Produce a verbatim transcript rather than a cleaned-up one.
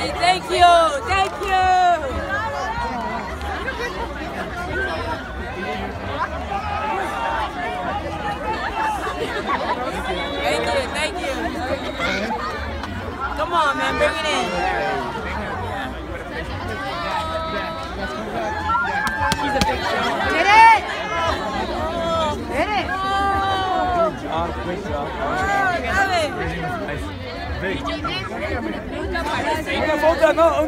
you, thank you, thank you. Thank you, thank you. Come on, man, bring it in. She's a big show. Get it! Get it! Good job, good job. Oh, love it. Big. Both done, no.